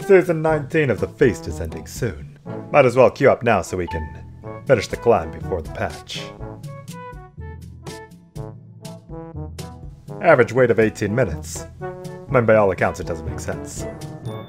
Season 19 of the feast is ending soon. Might as well queue up now so we can finish the climb before the patch. Average wait of 18 minutes. I mean, by all accounts it doesn't make sense.